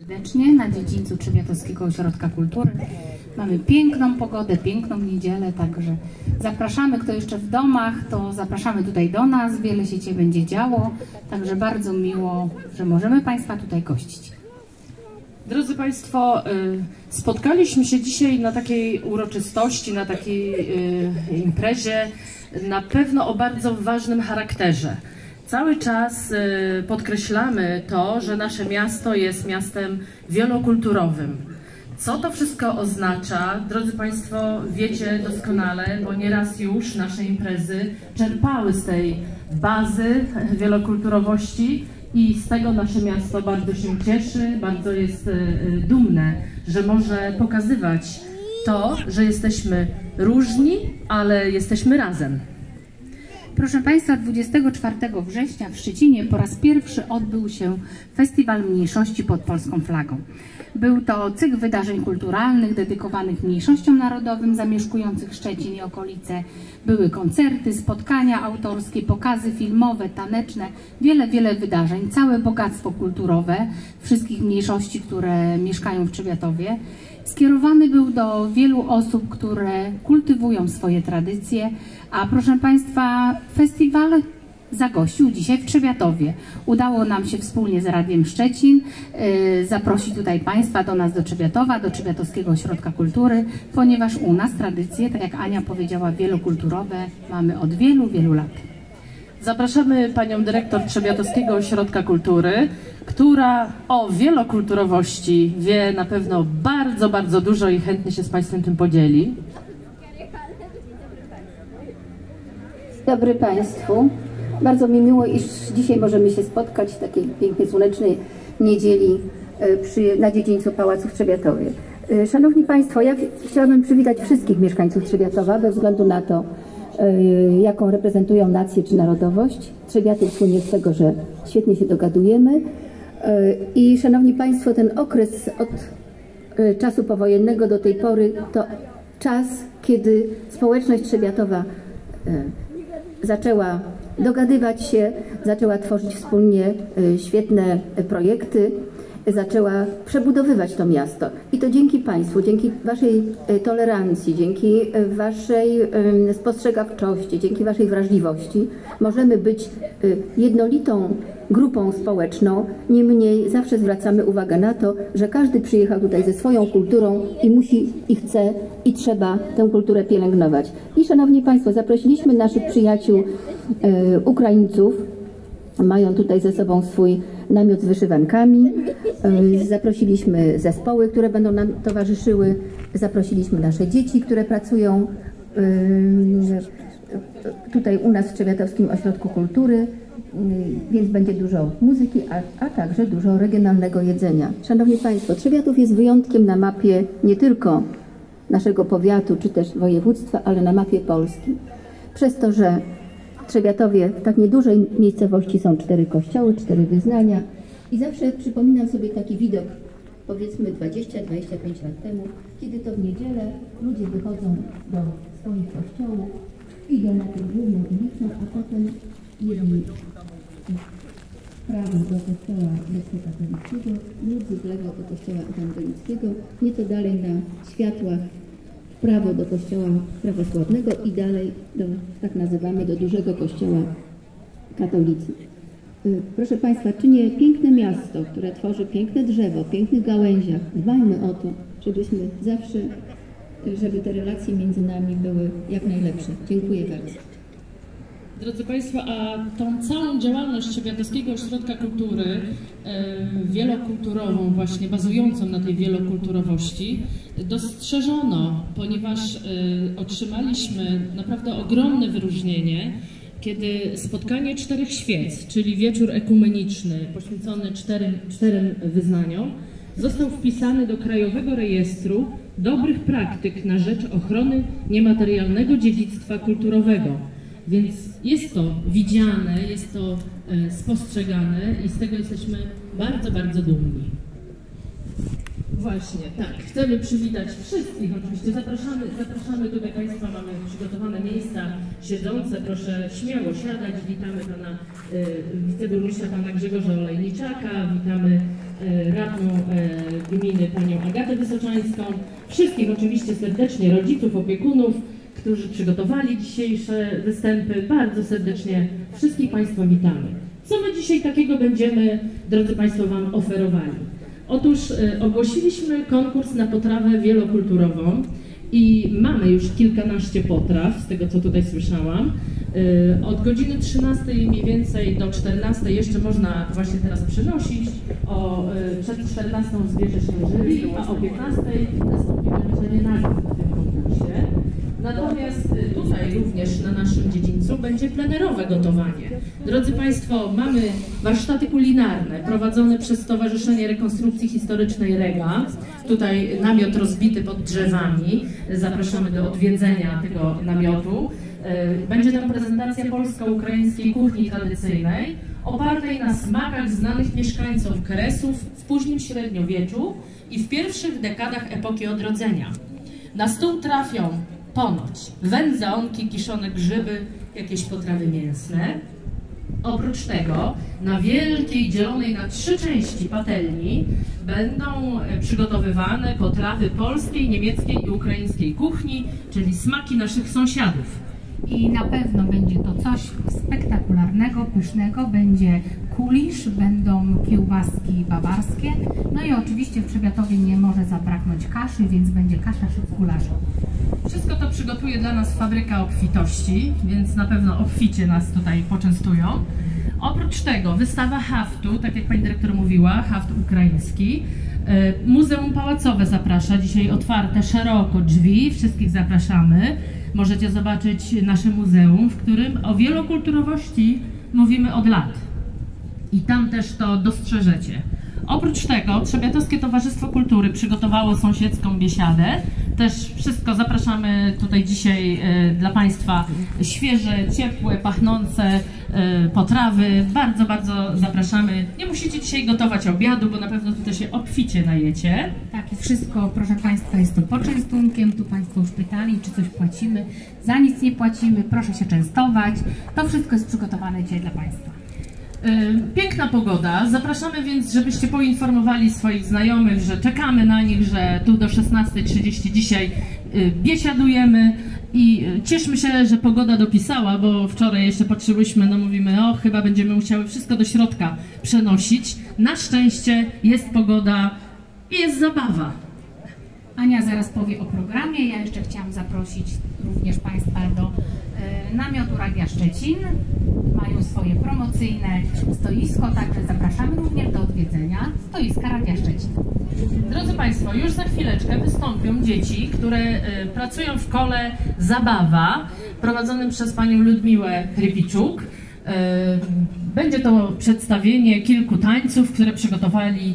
Serdecznie na dziedzińcu Trzebiatowskiego Ośrodka Kultury. Mamy piękną pogodę, piękną niedzielę, także zapraszamy, kto jeszcze w domach, to zapraszamy tutaj do nas, wiele się dzisiaj będzie działo, także bardzo miło, że możemy Państwa tutaj gościć. Drodzy Państwo, spotkaliśmy się dzisiaj na takiej uroczystości, na takiej imprezie, na pewno o bardzo ważnym charakterze. Cały czas podkreślamy to, że nasze miasto jest miastem wielokulturowym. Co to wszystko oznacza? Drodzy Państwo, wiecie doskonale, bo nieraz już nasze imprezy czerpały z tej bazy wielokulturowości i z tego nasze miasto bardzo się cieszy, bardzo jest dumne, że może pokazywać to, że jesteśmy różni, ale jesteśmy razem. Proszę Państwa, 24 września w Szczecinie po raz pierwszy odbył się Festiwal Mniejszości pod polską flagą. Był to cykl wydarzeń kulturalnych dedykowanych mniejszościom narodowym zamieszkujących Szczecin i okolice. Były koncerty, spotkania autorskie, pokazy filmowe, taneczne, wiele wydarzeń, całe bogactwo kulturowe wszystkich mniejszości, które mieszkają w Trzebiatowie. Skierowany był do wielu osób, które kultywują swoje tradycje, a proszę Państwa, festiwal zagościł dzisiaj w Trzebiatowie. Udało nam się wspólnie z Radiem Szczecin zaprosić tutaj Państwa do nas do Trzebiatowa, do Trzebiatowskiego Ośrodka Kultury, ponieważ u nas tradycje, tak jak Ania powiedziała, wielokulturowe mamy od wielu lat. Zapraszamy Panią Dyrektor Trzebiatowskiego Ośrodka Kultury, która o wielokulturowości wie na pewno bardzo dużo i chętnie się z Państwem tym podzieli. Dzień dobry Państwu. Bardzo mi miło, iż dzisiaj możemy się spotkać w takiej pięknej, słonecznej niedzieli na dziedzińcu Pałacu w Trzebiatowie. Szanowni Państwo, ja chciałabym przywitać wszystkich mieszkańców Trzebiatowa, bez względu na to, jaką reprezentują nację czy narodowość. Trzebiatów słynie z tego, że świetnie się dogadujemy. I szanowni Państwo, ten okres od czasu powojennego do tej pory to czas, kiedy społeczność Trzebiatowa zaczęła dogadywać się, zaczęła tworzyć wspólnie świetne projekty, zaczęła przebudowywać to miasto. I to dzięki Państwu, dzięki Waszej tolerancji, dzięki Waszej spostrzegawczości, dzięki Waszej wrażliwości możemy być jednolitą grupą społeczną. Niemniej zawsze zwracamy uwagę na to, że każdy przyjechał tutaj ze swoją kulturą i musi, i chce, i trzeba tę kulturę pielęgnować. I szanowni Państwo, zaprosiliśmy naszych przyjaciół Ukraińców. Mają tutaj ze sobą swój namiot z wyszywankami. Zaprosiliśmy zespoły, które będą nam towarzyszyły. Zaprosiliśmy nasze dzieci, które pracują tutaj u nas w Trzebiatowskim Ośrodku Kultury, więc będzie dużo muzyki, a także dużo regionalnego jedzenia. Szanowni Państwo, Trzebiatów jest wyjątkiem na mapie nie tylko naszego powiatu, czy też województwa, ale na mapie Polski. Przez to, że w Trzebiatowie, w tak niedużej miejscowości, są 4 kościoły, 4 wyznania i zawsze przypominam sobie taki widok, powiedzmy 20-25 lat temu, kiedy to w niedzielę ludzie wychodzą do swoich kościołów, idą na tę główną ulicę, a potem jedni w prawo do kościoła grecko-katolickiego, drudzy w lewo do kościoła ewangelickiego, nieco dalej na światłach w prawo do kościoła prawosławnego i dalej do, tak nazywamy, do dużego kościoła katolicy. Proszę Państwa, czy nie piękne miasto, które tworzy piękne drzewo, pięknych gałęziach, dbajmy o to, żebyśmy zawsze, żeby te relacje między nami były jak najlepsze. Dziękuję bardzo. Drodzy Państwo, a tą całą działalność Trzebiatowskiego Ośrodka Kultury, wielokulturową właśnie, bazującą na tej wielokulturowości, dostrzeżono, ponieważ otrzymaliśmy naprawdę ogromne wyróżnienie, kiedy spotkanie 4 świec, czyli wieczór ekumeniczny poświęcony czterem wyznaniom, został wpisany do Krajowego Rejestru Dobrych Praktyk na rzecz ochrony niematerialnego dziedzictwa kulturowego. Więc jest to widziane, jest to spostrzegane i z tego jesteśmy bardzo dumni. Właśnie, tak. Chcemy przywitać wszystkich oczywiście. Zapraszamy tutaj Państwa, mamy przygotowane miejsca siedzące. Proszę śmiało siadać. Witamy Pana wiceburmistrza, Pana Grzegorza Olejniczaka. Witamy radną gminy panią Agatę Wysoczańską, wszystkich oczywiście serdecznie rodziców, opiekunów, którzy przygotowali dzisiejsze występy. Bardzo serdecznie wszystkich Państwa witamy. Co my dzisiaj takiego będziemy, drodzy Państwo, Wam oferowali? Otóż ogłosiliśmy konkurs na potrawę wielokulturową i mamy już kilkanaście potraw, z tego co tutaj słyszałam. Od godziny 13 mniej więcej do 14 jeszcze można właśnie teraz przynosić. Przed 14 zbierze się jury, a o 15 nastąpi wręczenie nagród na tym konkursie. Natomiast tutaj również na naszym dziedzińcu będzie plenerowe gotowanie. Drodzy Państwo, mamy warsztaty kulinarne prowadzone przez Stowarzyszenie Rekonstrukcji Historycznej REGA. Tutaj namiot rozbity pod drzewami. Zapraszamy do odwiedzenia tego namiotu. Będzie tam prezentacja polsko-ukraińskiej kuchni tradycyjnej, opartej na smakach znanych mieszkańców Kresów w późnym średniowieczu i w pierwszych dekadach epoki odrodzenia. Na stół trafią ponoć wędzonki, kiszone grzyby, jakieś potrawy mięsne. Oprócz tego na wielkiej, dzielonej na 3 części patelni będą przygotowywane potrawy polskiej, niemieckiej i ukraińskiej kuchni, czyli smaki naszych sąsiadów. I na pewno będzie to coś spektakularnego, pysznego. Będzie kulisz, będą kiełbaski bawarskie. No i oczywiście w Trzebiatowie nie może zabraknąć kaszy, więc będzie kasza z gulaszem. Wszystko to przygotuje dla nas fabryka obfitości, więc na pewno obficie nas tutaj poczęstują. Oprócz tego wystawa haftu, tak jak pani dyrektor mówiła, haft ukraiński. Muzeum Pałacowe zaprasza, dzisiaj otwarte szeroko drzwi, wszystkich zapraszamy. Możecie zobaczyć nasze muzeum, w którym o wielokulturowości mówimy od lat. I tam też to dostrzeżecie. Oprócz tego Trzebiatowskie Towarzystwo Kultury przygotowało sąsiedzką biesiadę. Też wszystko zapraszamy tutaj dzisiaj dla Państwa świeże, ciepłe, pachnące potrawy. Bardzo, bardzo zapraszamy. Nie musicie dzisiaj gotować obiadu, bo na pewno tutaj się obficie najecie. Tak, i wszystko, proszę Państwa, jest to poczęstunkiem. Tu Państwo już pytali, czy coś płacimy. Za nic nie płacimy, proszę się częstować. To wszystko jest przygotowane dzisiaj dla Państwa. Piękna pogoda. Zapraszamy więc, żebyście poinformowali swoich znajomych, że czekamy na nich, że tu do 16:30 dzisiaj biesiadujemy i cieszmy się, że pogoda dopisała, bo wczoraj jeszcze patrzyłyśmy, no mówimy, chyba będziemy musiały wszystko do środka przenosić. Na szczęście jest pogoda i jest zabawa. Ania zaraz powie o programie. Ja jeszcze chciałam zaprosić również Państwa do namiotu Radia Szczecin. Mają swoje promocyjne stoisko, także zapraszamy również do odwiedzenia stoiska Radia Szczecin. Drodzy Państwo, już za chwileczkę wystąpią dzieci, które pracują w kole Zabawa, prowadzonym przez panią Ludmiłę Chrypiczuk. Będzie to przedstawienie kilku tańców, które przygotowali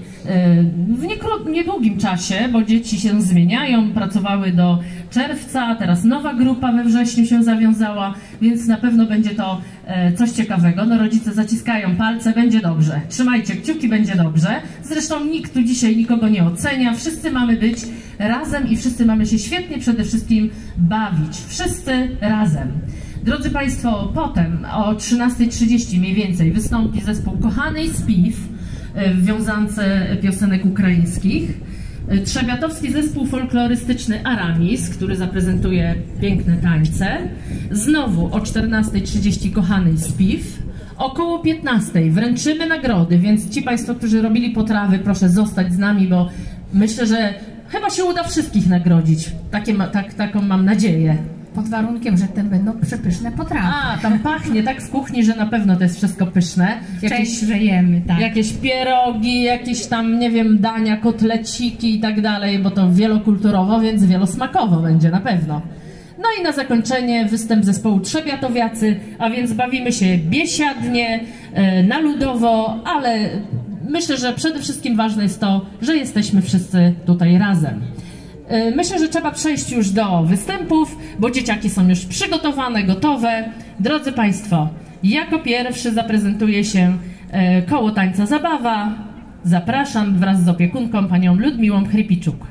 w niedługim czasie, bo dzieci się zmieniają, pracowały do czerwca, teraz nowa grupa we wrześniu się zawiązała, więc na pewno będzie to coś ciekawego. No rodzice zaciskają palce, będzie dobrze. Trzymajcie kciuki, będzie dobrze. Zresztą nikt tu dzisiaj nikogo nie ocenia, wszyscy mamy być razem i wszyscy mamy się świetnie przede wszystkim bawić. Wszyscy razem. Drodzy Państwo, potem o 13:30 mniej więcej wystąpi zespół Kochanej Śpiew w wiązance piosenek ukraińskich. Trzebiatowski zespół folklorystyczny Aramis, który zaprezentuje piękne tańce. Znowu o 14:30 Kochanej Śpiew. Około 15:00 wręczymy nagrody, więc ci Państwo, którzy robili potrawy, proszę zostać z nami, bo myślę, że chyba się uda wszystkich nagrodzić. Taką mam nadzieję. Pod warunkiem, że te będą przepyszne potrawy. Tam pachnie tak w kuchni, że na pewno to jest wszystko pyszne. Że jemy, tak. Jakieś pierogi, jakieś tam, nie wiem, dania, kotleciki i tak dalej, bo to wielokulturowo, więc wielosmakowo będzie na pewno. No i na zakończenie występ zespołu Trzebiatowiacy, a więc bawimy się biesiadnie, na ludowo, ale myślę, że przede wszystkim ważne jest to, że jesteśmy wszyscy tutaj razem. Myślę, że trzeba przejść już do występów, bo dzieciaki są już przygotowane, gotowe. Drodzy Państwo, jako pierwszy zaprezentuje się koło tańca Zabawa. Zapraszam wraz z opiekunką panią Ludmiłą Chrypiczuk.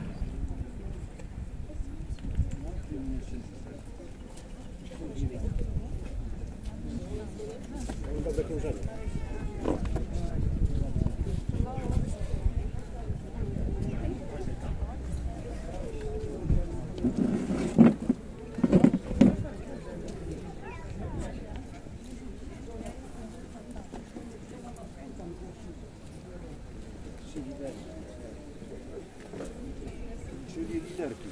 Czyli literki.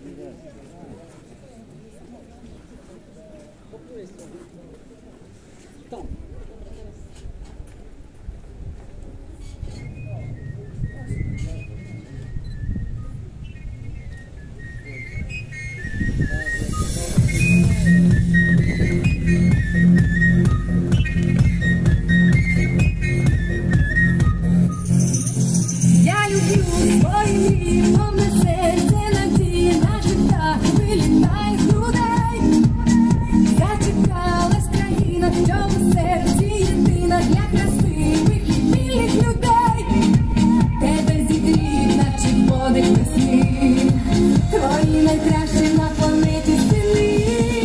Ja lubię swoimi wolne serce, nadzieję na życia wylitaje z grudej. Zaciekałaś kraina, wciąż serce jedyna dla krasywych i pilnych ludzi. Te bez igry, znaczy wody wesny, twoi najkraszcze na planecie syny.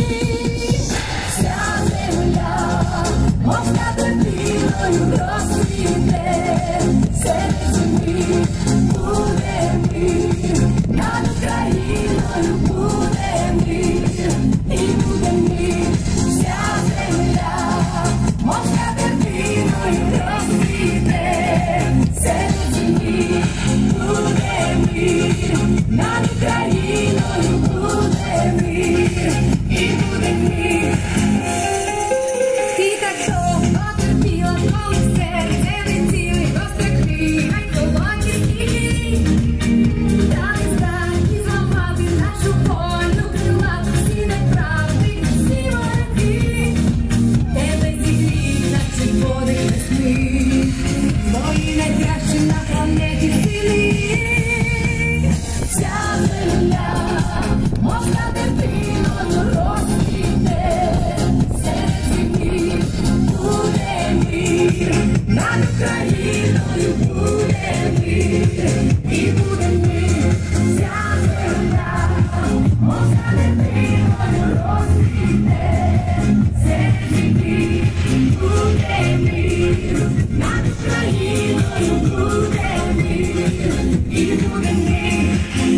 Wся земля, мовка дитиною розквіте, серед землі буде мир, над Україною буде мир, і буде мир. Вся земля, мовка дитиною розквіте, серед землі буде мир, над Україною буде мир, і буде мир. Ти так довго терпіла, коли серце не цілий, розтрахи, хай колоті стілі. Та не здатні зламати нашу вольну крилату, всі неправди, всі вороги. Тебе зігрів, наче подих весни, твої найкращі на планеті сини. Вся земля, мовка дитиною розквіте, серед землі буде мир, над Україною буде мир, і буде мир. Вся земля, мовка дитиною розквіте, серед землі буде мир, над Україною буде мир, і буде мир.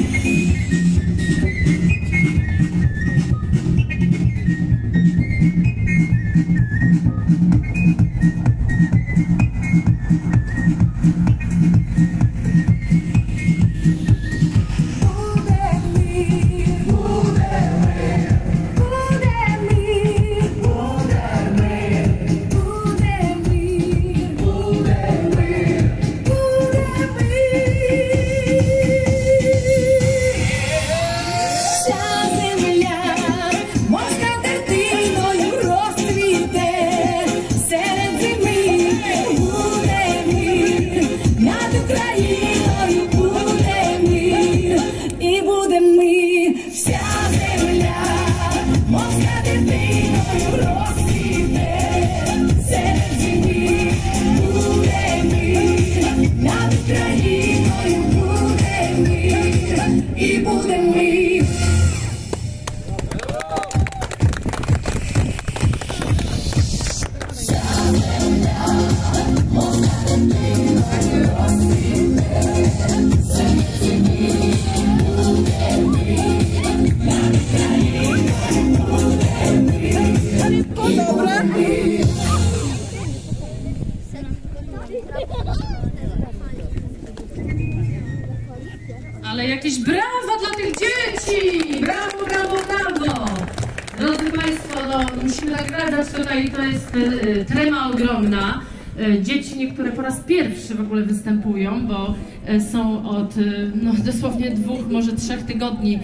Ale jakieś brawa dla tych dzieci! Brawo, brawo, brawo! Drodzy Państwo, no, musimy nagradzać tutaj, to jest trema ogromna. Dzieci niektóre po raz pierwszy w ogóle występują, bo są od no, dosłownie 2, może 3 tygodni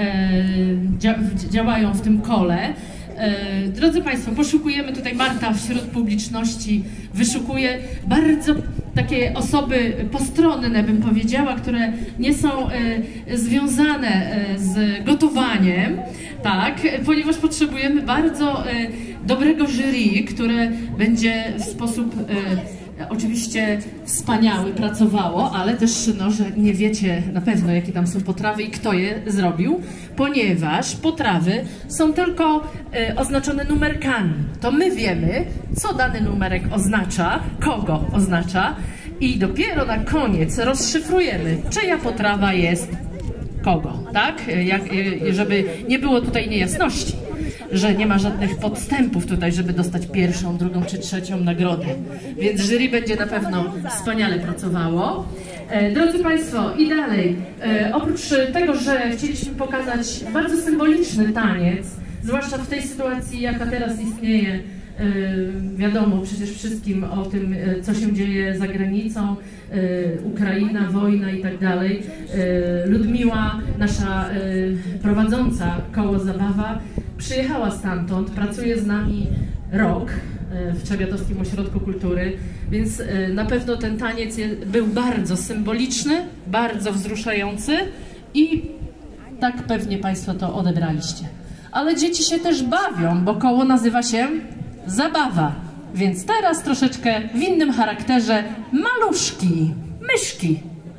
działają w tym kole. Drodzy Państwo, poszukujemy tutaj, Marta wśród publiczności wyszukuje bardzo takie osoby postronne, bym powiedziała, które nie są związane z gotowaniem, tak, ponieważ potrzebujemy bardzo dobrego jury, które będzie w sposób oczywiście wspaniały pracowało, ale też, no, że nie wiecie na pewno, jakie tam są potrawy i kto je zrobił, ponieważ potrawy są tylko oznaczone numerkami. To my wiemy, co dany numerek oznacza, kogo oznacza i dopiero na koniec rozszyfrujemy, czyja potrawa jest kogo, tak? Żeby nie było tutaj niejasności, że nie ma żadnych podstępów tutaj, żeby dostać 1., 2. czy 3. nagrodę. Więc jury będzie na pewno wspaniale pracowało. Drodzy Państwo, i dalej, oprócz tego, że chcieliśmy pokazać bardzo symboliczny taniec, zwłaszcza w tej sytuacji, jaka teraz istnieje, wiadomo przecież wszystkim o tym, co się dzieje za granicą, Ukraina, wojna i tak dalej. Ludmiła, nasza prowadząca koło Zabawa, przyjechała stamtąd, pracuje z nami rok w Trzebiatowskim Ośrodku Kultury, więc na pewno ten taniec był bardzo symboliczny, bardzo wzruszający i tak pewnie Państwo to odebraliście. Ale dzieci się też bawią, bo koło nazywa się Zabawa, więc teraz troszeczkę w innym charakterze maluszki, myszki.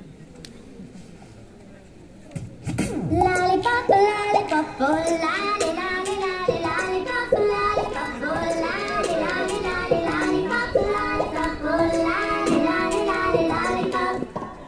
Lollipop, lollipop, lolly, lolly, lolly, lollipop, lollipop, lolly, lolly, lolly, lollipop, lollipop, lolly, lolly, lolly, lollipop.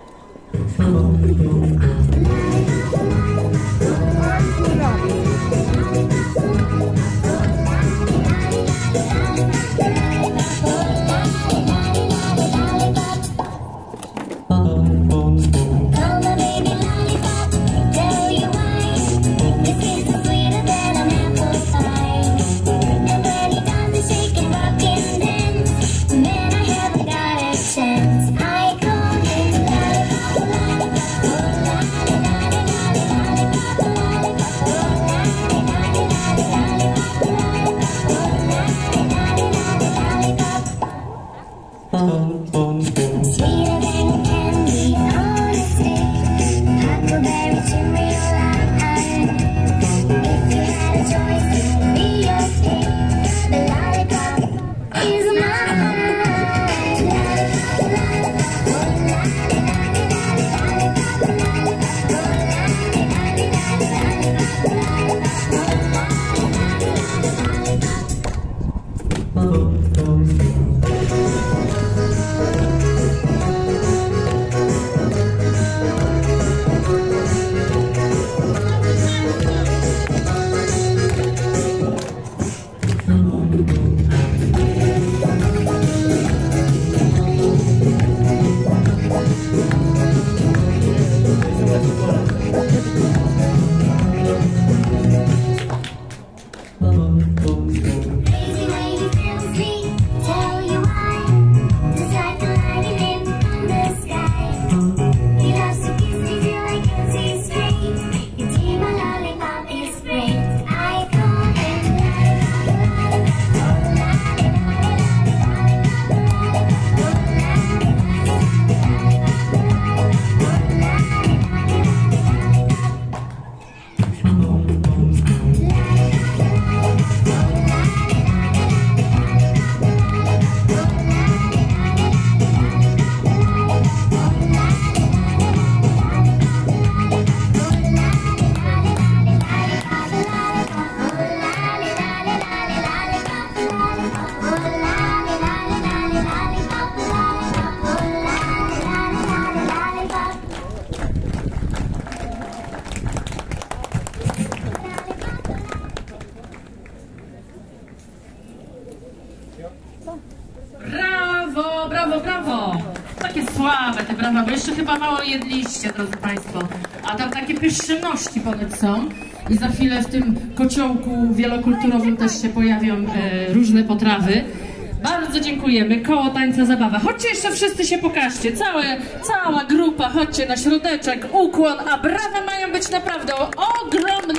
Brawo, brawo, brawo! Takie słabe te brawa, bo jeszcze chyba mało jedliście, drodzy Państwo. A tam takie pyszności ponoć są. I za chwilę w tym kociołku wielokulturowym też się pojawią różne potrawy. Bardzo dziękujemy. Koło Tańca Zabawa. Chodźcie jeszcze wszyscy się pokażcie. Cała grupa, chodźcie na środeczek. Ukłon, a brawa mają być naprawdę ogromne.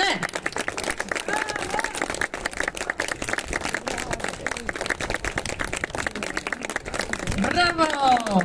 Brawo!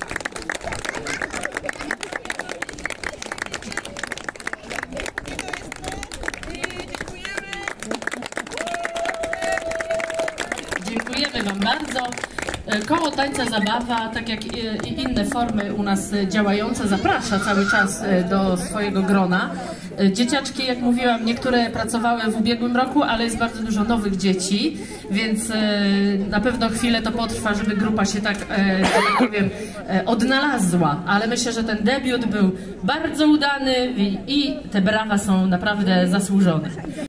Dziękujemy Wam bardzo. Koło Tańca Zabawa, tak jak i inne formy u nas działające, zaprasza cały czas do swojego grona. Dzieciaczki, jak mówiłam, niektóre pracowały w ubiegłym roku, ale jest bardzo dużo nowych dzieci, więc na pewno chwilę to potrwa, żeby grupa się tak powiem, odnalazła. Ale myślę, że ten debiut był bardzo udany i te brawa są naprawdę zasłużone.